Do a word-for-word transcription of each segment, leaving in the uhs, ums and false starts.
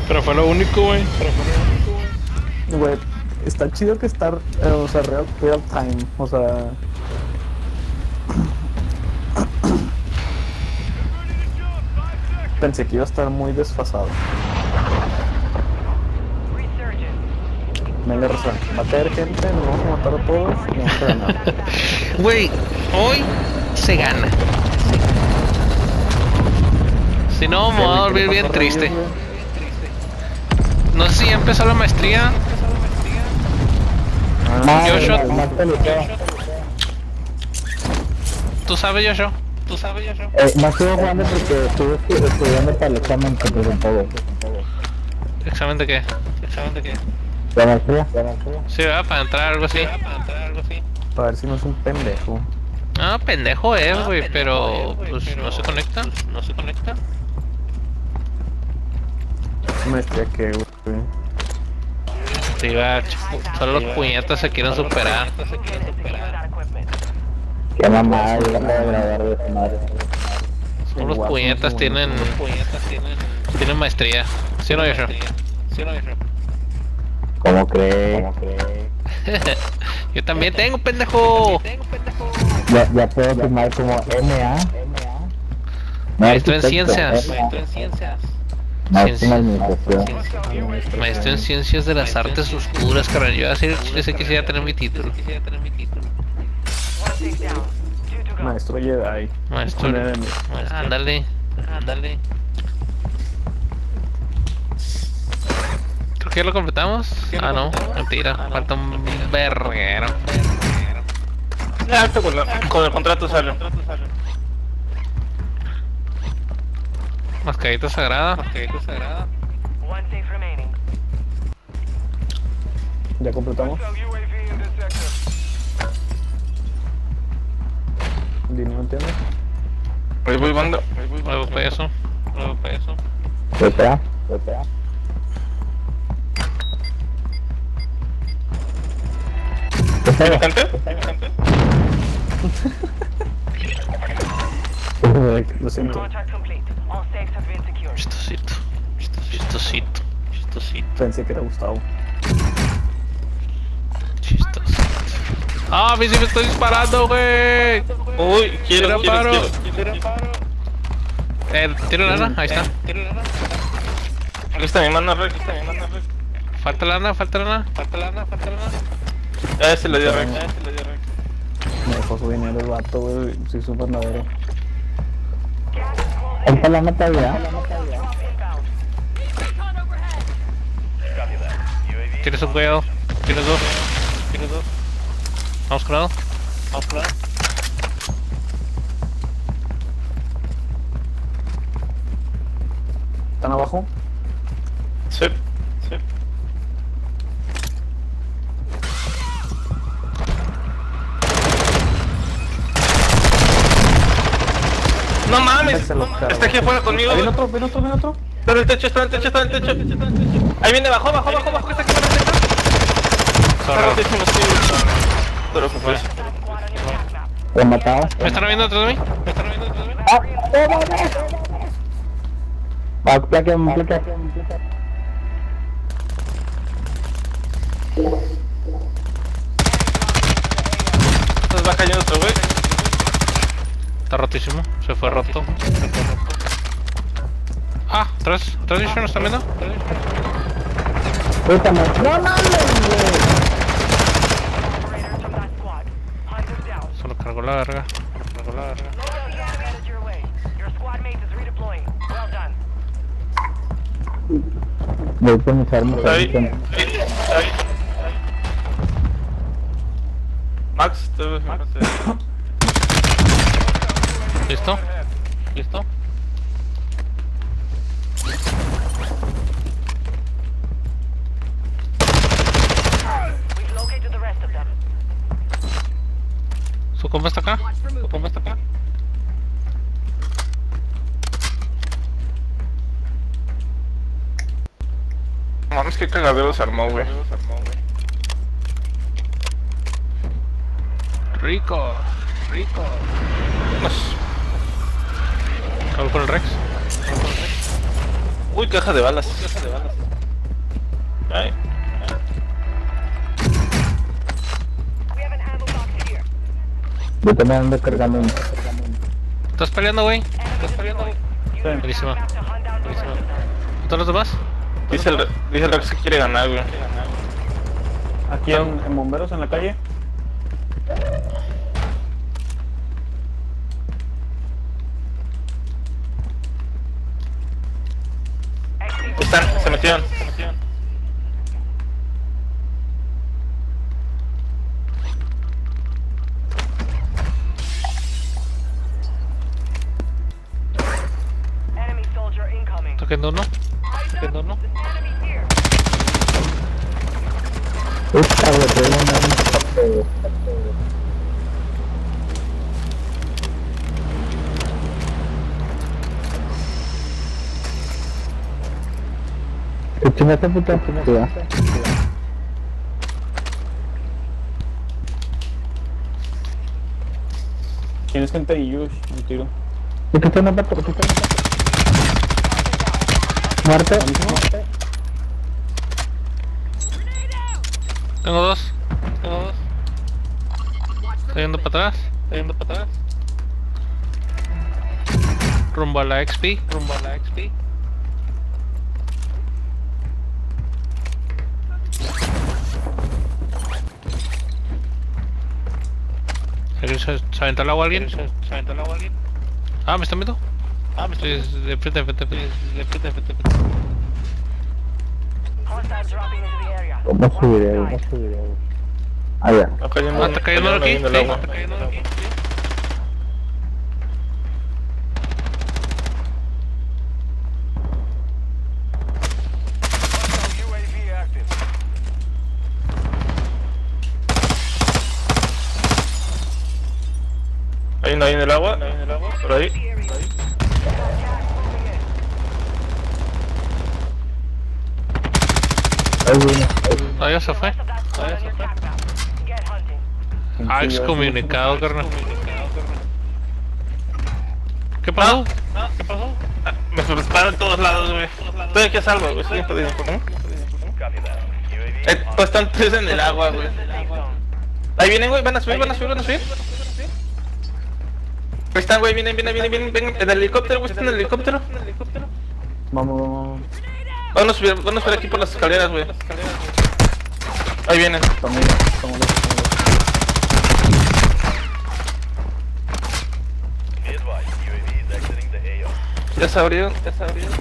Pero fue lo único, güey. Pero fue lo único, güey. Güey, está chido que estar, eh, o sea, real, real time, o sea... Pensé que iba a estar muy desfasado. Venga, Rosa, matar gente, nos vamos a matar a todos y vamos a ganar. Güey, hoy se gana. Si no, me voy a dormir bien triste. No sé si ya empezó la maestría. Ah, Joshua, más peluqueo. ¿tú sabes, Joshua? ¿Tú sabes, Joshua? Eh, no estuve jugando porque estuve estu- estudiando para el examen que presentó. ¿Examen de qué? ¿Examen de qué? ¿La maestría? ¿La maestría? Sí, ¿verdad? Para entrar algo así. Para entrar algo así. Para ver si no es un pendejo. Ah, pendejo es, güey, pero pues no se conecta. No se conecta. Maestría que, güey. Sí, va, ch- solo los puñetas se quieren superar. Qué mamada, yo la acabo de grabar de su madre. Solo los puñetas tienen, tienen maestría. ¿Sí o no, Joshua? ¿Sí o no, Joshua? ¿Cómo cree? ¿Cómo cree? Yo también tengo, pendejo. Ya, ya puedo firmar como M A. Maestro en ciencias. Maestro en ciencias. Maestro en administración. Maestro en ciencias de las artes oscuras, carnal. Yo así sí quisiera tener mi título. Maestro Jedi. Maestro. Ándale, ándale. Creo que ya lo completamos. Ah, no, mentira. Falta un verguero. Ya, esto con, la- con el contrato sale. Mascarita sagrada. Mascarita sagrada. ¿Ya completamos? ¿Dini no entiende? Ahí voy, banda. Nuevo peso. Nuevo peso. Espera, espera. ¿Tiene gente? ¿Tiene gente? Lo siento. Chistosito. Chistosito. Chistosito. Pensé que era Gustavo. Chistosito. Ah, a mí sí me estoy disparando, güey. Uy, quiero, Tira quiero, paro. quiero, quiero paro. Eh, tiro lana, ahí está. Tiro lana. Aquí está mi mano, Rex. Aquí está mi mano, Rex. Falta lana, falta lana. Falta lana, falta lana. Ya se lo dio Rex. Ya se lo dio Rex. Me dejó su dinero el vato, güey. Soy súper navero. ¿Cuánta lana te había? Tienes un cuidado. Tienes dos. Tienes dos. Vamos con lado. Vamos con lado. ¿Están abajo? Sí, sí. No mames, Se lo cargo. está aquí afuera conmigo. Ven otro, ven otro, ven otro. Está en el techo, está en el techo, está en el techo. Ahí viene, bajó, bajó, bajó, bajó, que está aquí en el techo. Está rotísimo, sí. Pero que fue. ¿Lo han matado? ¿Me están viendo detrás de mí? ¿Me están viendo detrás de mí? ¡Ah! ¡Oh, plaque, plaque! Nos va cayendo otro, güey. Está rotísimo. Se fue roto. Se fue roto. Ah, atrás. ¿Atrás de ellos nos están viendo? ¡Puta madre! ¡No mames, güey! Solo cargó la verga. Solo cargó la verga. Voy por mis armas. Está ahí. Está ahí. Max, te ves. ¿Listo? ¿Listo? ¿Su compa está acá? ¿Su compa está acá? Mames, qué cagadero se armó, güey. Rico, rico. Vamos con el Rex. Uy, caja de balas. Caja de balas. Ay. Yo también ando cargando un... ¿Estás peleando, güey? ¿Estás peleando, güey? Sí. Buenísimo. Buenísimo. ¿Todos los demás? Dice el, dice el Rex que quiere ganar, güey. Aquí en, en bomberos en la calle. Están, se metieron. Se metieron. Enemy soldier incoming. Toquendo uno. Toquendo uno. Esta, güey, tengo una... ¿Qué chingaste, puta? Cuidado. Tienes gente de Yush, un tiro. ¿Y qué está en la parte? ¿Qué está en la parte? ¿Muerte? ¿Muerte? Tengo dos. Tengo dos. Estoy yendo para atrás. Estoy yendo para atrás. Rumbo a la X P. Rumbo a la X P. ¿Se, se aventó el agua alguien? ¿Se, se aventó el agua alguien? Ah, ¿me están viendo? Ah, me están viendo. De frente, de frente, de frente. De frente, de frente, de frente. Hostiles dropping into the area. ¿Cómo subiré? ¿Cómo subiré? Ah, ya. Está cayendo, Ah, está cayendo aquí. el Sí, agua. está cayendo aquí. Hostile U A V active. Hay uno ahí en el agua. Ahí en el agua. Por ahí. Ahí viene. Ah, ya se fue. Rest of that squad on your attack map. Get hunting. Ah, excomunicado, carnal. ¿Qué pasó? ¿Qué pasó? Ah, me disparan en todos lados, güey. Estoy aquí a salvo, güey. Estoy jodido, ¿no? Eh, pues están tres en el agua, güey. Ahí vienen, güey. Van a subir, van a subir, van a subir. Ahí están, güey. Vienen, vienen, vienen, vienen. Ven, en el helicóptero, güey. Están en el helicóptero. Vamos, vamos. Vamos a subir, vamos a subir aquí por las escaleras, güey. Ahí vienen. Estamos lejos, estamos lejos, estamos lejos. Ya se abrieron, ya se abrieron.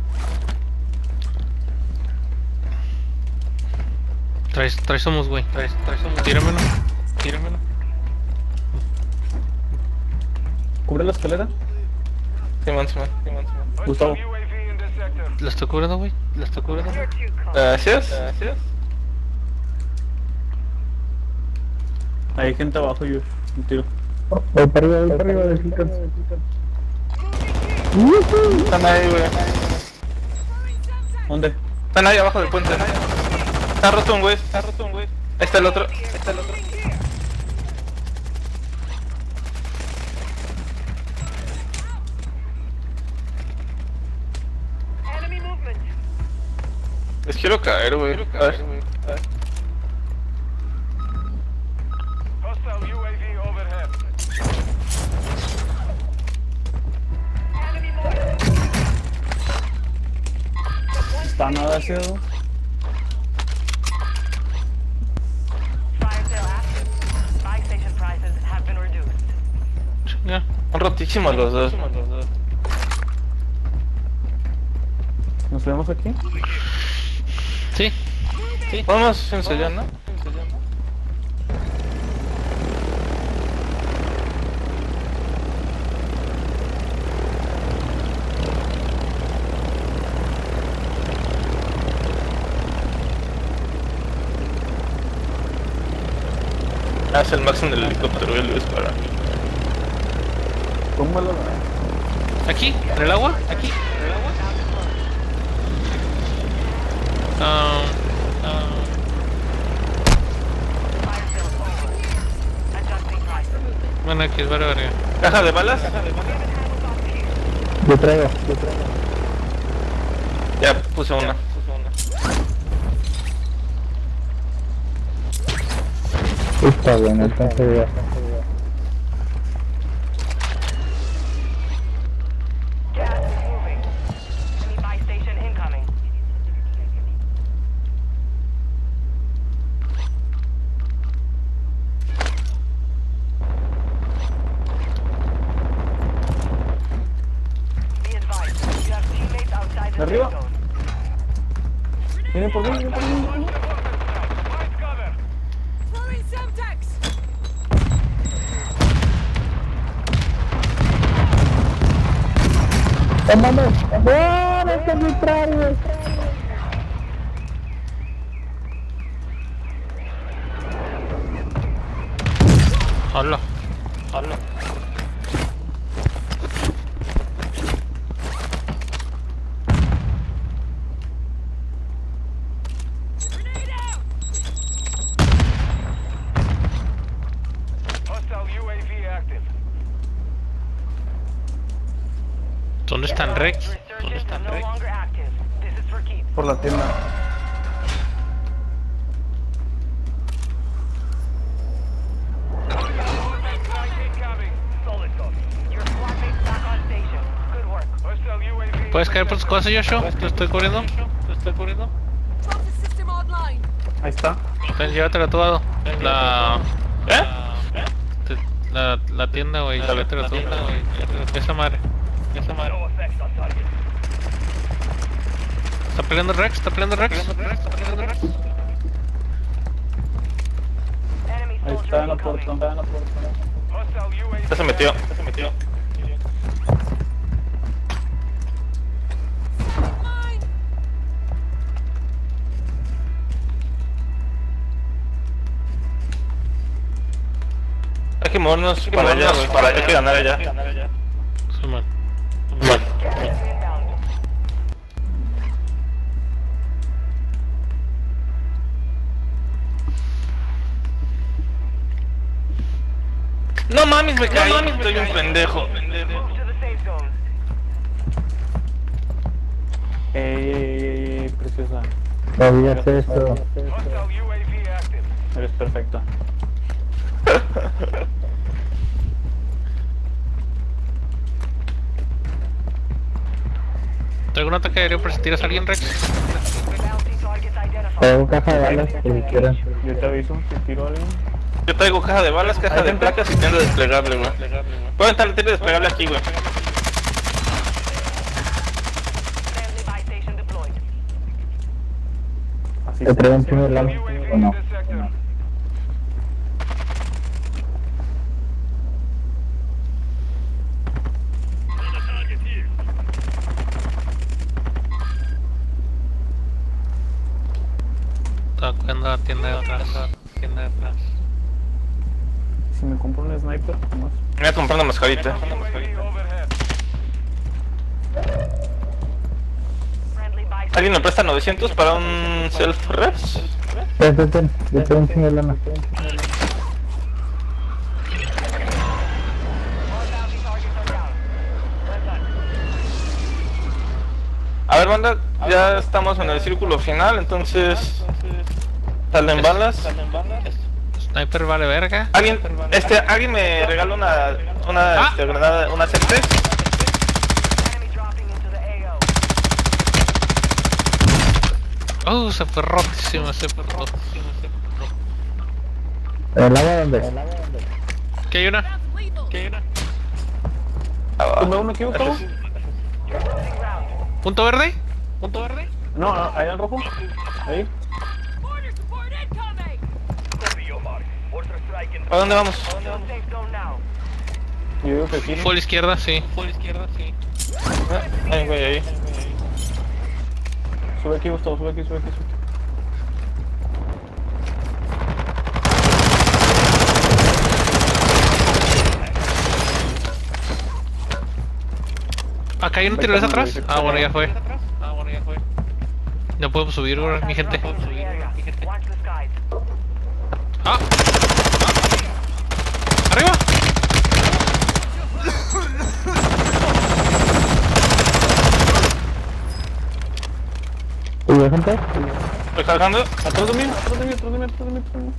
Traes, traes somos, güey. Traes, traes somos. Tíramelo. Tíramelo. ¿Cubre la escalera? Simón, Simón, Simón, Simón. Gustavo. U A V in this sector. ¿La estoy cubriendo, güey? ¿La estoy cubriendo? Here to come. Gracias. Gracias. Hay gente abajo, Yush. Un tiro. Voy para arriba, voy para arriba, deslican. Están ahí, güey. ¿Dónde? Están ahí abajo del puente. Está roto un güey, está roto un güey. Ahí está el otro, ahí está el otro. Enemy movement. Les quiero caer, güey. A ver. Hostile U A V overhead. Enemy movement. Está nada ciego. Fire sale active. Buy station prices have been reduced. Ya. Son rotísimos los dos. ¿Nos vemos aquí? Sí. Vamos ensayando. Ah, es el máximo del helicóptero, él lo dispara. ¿Cómo lo da? ¿Aquí? ¿En el agua? ¿Aquí? ¿En el agua? Ah, ah, Fire sale over. Adjusting prices. bueno, aquí es vale, verga. ¿Caja de balas? Yo traigo, yo traigo. puse una. Está bueno, entonces ya. Gas is moving. Enemy buy station incoming. Be advised, you have teammates outside the Arriba. safe zone. Vienen por mí, vienen por mí. Throwing Semtex! ¡Vámonos! ¡Vámonos, contrarios! Hola. Hola. Grenade out! Hostile U A V active. ¿Dónde están Rex? ¿Dónde Resurgence is están no Rex? longer active. This is for keeps. Por la tienda. Your squad mates back on station. Good work. Hostile U A V. ¿Puedes caer por tus cosas, Joshua? Te estoy cubriendo. Te estoy cubriendo. Trophy system online. Ahí está. Ven, llévatela a tu lado. La... ¿Eh? Te- La, la tienda, güey. Llévatela tú. Esa madre. Esa madre. ¿Está peleando Rex? ¿Está peleando Rex? ¿Está peleando Rex? Enemy Ahí soldier está en la incoming. puerta, está en la puerta. Hostile U A V. Ya se metió, ya se metió. Mine! Hay que movernos para allá, güey. Para hay que ganar allá. Sí, man. Bueno. Gas is inbound. No mames, me caí. Soy un pendejo. Move to the safe zone. Ey, ey, ey, ey, preciosa. No digas eso. Hostile U A V active. Eres perfecta. ¿Traigo un ataque aéreo por si tiras a alguien, Rex? Bounty targets identified. Traigo caja de balas por si quieren. Yo te aviso si tiro a alguien. Yo traigo caja de balas, caja de placas y tienda desplegable, güey. Pueden estar la tienda desplegable aquí, güey. Friendly buy station deployed. Así ¿Te traigo un se- puño de lama U A V o no? in this sector. Estaba cuidando la tienda de atrás. Tienda de atrás. Si me compro un sniper, ¿cómo es? Me voy a comprar una mascarita. U A V overhead. Friendly buy ¿Alguien me presta novecientos para un self-reps? Ten, ten, ten. Yo traigo un puño de lana. All bounty targets are down. Well done. A ver, banda, ya estamos en el círculo final, entonces... ¿Salen balas? Sniper vale verga. ¿Alguien, este, ¿alguien me regala una, una, Ah. este, granada, una C tres? Enemy dropping into the A O. Oh, se fue rotísimo, se fue rotísimo, se fue rotísimo. ¿El agua dónde? ¿Qué hay una? That's lethal! ¿Qué hay una? ¿Tumba uno aquí, Gustavo? Closing round. ¿Punto verde? ¿Punto verde? No, no, ahí en rojo. Ahí. Border support incoming! ¿A dónde vamos? Safe zone now. Yo digo que aquí. Fue a la izquierda, sí. Fue a la izquierda, sí. Ahí, güey, ahí. Sube aquí, Gustavo, sube aquí, sube aquí, sube aquí. Acá hay un tirolesa atrás. Ah, bueno, ya fue. Ah, bueno, ya fue. No podemos subir, güey, mi gente. The area. Watch the skies. ¡Ah! ¡Arriba! ¿Y gente? Estoy cargando. Atrás de mí, atrás de mí, atrás de mí, atrás de mí, atrás de mí.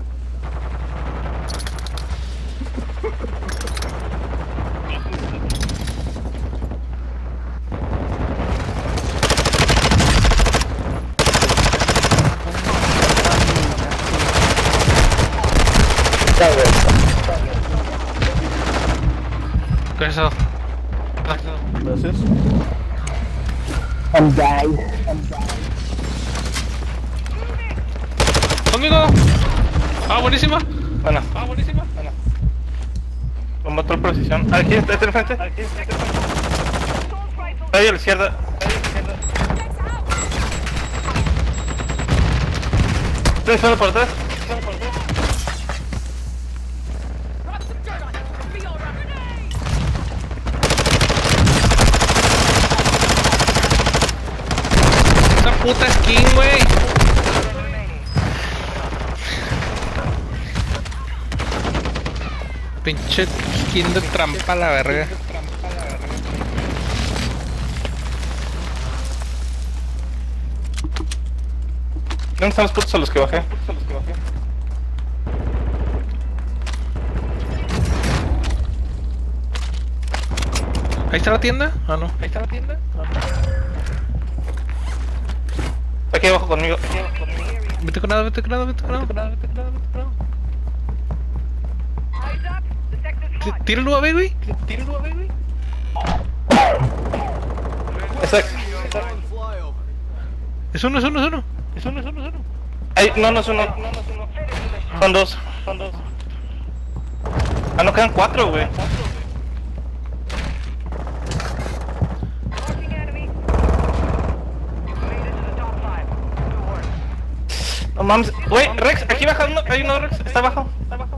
¿Qué es eso? Gracias. I'm died. ¡Conmigo! ¡Ah, buenísima! Bueno. Ah, buenísima. Bueno. Con otra precisión. Aquí está, está enfrente. Aquí está enfrente. Ahí a la izquierda. Ahí a la izquierda. Estoy solo por atrás. Solo por atrás. Drop some dirt on it. Be all right. Grenade! Esa puta skin, güey. Pinche skin de trampa a la verga. ¿Dónde están los putos a los que bajé? ¿Ahí está la tienda? Ah, no. ¿Ahí está la tienda? Aquí abajo conmigo. Aquí abajo conmigo. Vete con nada, vete con nada, vete con nada. Vete con nada, vete con nada, vete con nada. Eyes up. The sector's hot. Tira el U A V, güey. Tira el U A V, güey. Exacto. Es uno, es uno, es uno. Es uno, es uno, es uno. Ay, no, no es uno. Son dos. Son dos. Ah, no, quedan cuatro, güey. Marking enemy. Made it to the top five. Good work. No mames. Güey, Rex, aquí baja uno. Hay uno, Rex. Está abajo. Está abajo.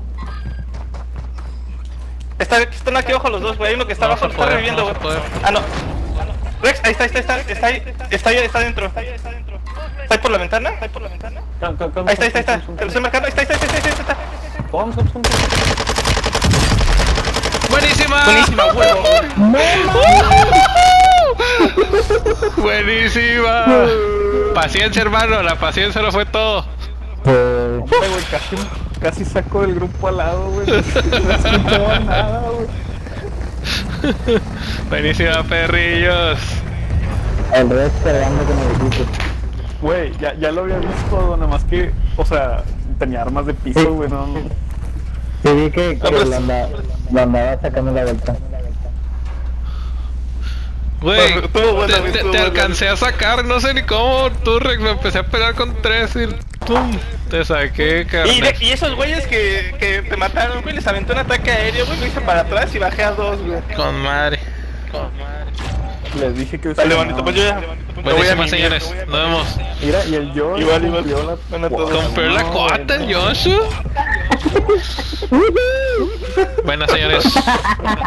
Está, están aquí abajo los dos, güey. Hay uno que está No abajo, se lo está puede, reviviendo, no güey. se puede. Ah, no. Rex, ahí está, ahí está, está, está ahí, está ahí, está adentro. Está ahí, está adentro. ¿Está ahí por la ventana? ¿Está ahí por la ventana? Calma, calma, calma. Ahí está, ahí está, ahí está. Te lo estoy marcando. Ahí está, ahí está, ahí está, ahí está, ahí está. Vamos, vamos, vamos. ¡Buenísima! Buenísima, huevo. ¡Buenísima! Paciencia, hermano, la paciencia lo fue todo. Eh, Ay, güey, casi, casi saco del grupo al lado, güey. No escuchaba nada, güey. Buenísima, perrillos. el resto cargando como dijiste. Güey, ya, ya lo había visto, nada más que, o sea, tenía armas de piso, güey, no, no. Sí, vi que, que Ah, pues- lo, andaba, lo andaba sacando la vuelta. Güey, Estuvo buena, te, güey, te- estuvo te buena. alcancé a sacar, no sé ni cómo, tú, Rex, me empecé a pelear con tres y ¡pum! Te saqué, Y, carnal. de- y esos güeyes que, que te mataron, güey, les aventó un ataque aéreo, güey, lo hice para atrás y bajé a dos, güey. Con madre. Les dije que... Dale, bonito, pues yo ya. me voy a Buenísima, mimir. señores, nos vemos. Mira, y el yo... Igual, igual. cumplió la- Bueno, todos. Compré la No, cuarta, güey, el no. Joshua. Buenas, señores.